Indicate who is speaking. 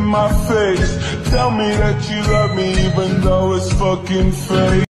Speaker 1: in my face. Tell me that you love me even though it's fucking fake.